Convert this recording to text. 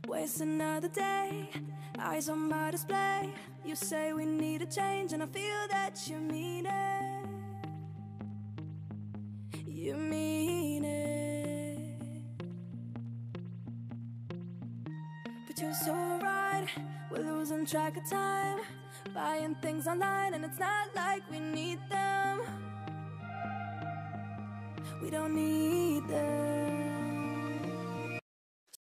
Waste another day, eyes on my display. You say we need a change and I feel that you mean it. You mean it. But you're so right, we're losing track of time, buying things online and it's not like we need them. We don't need them.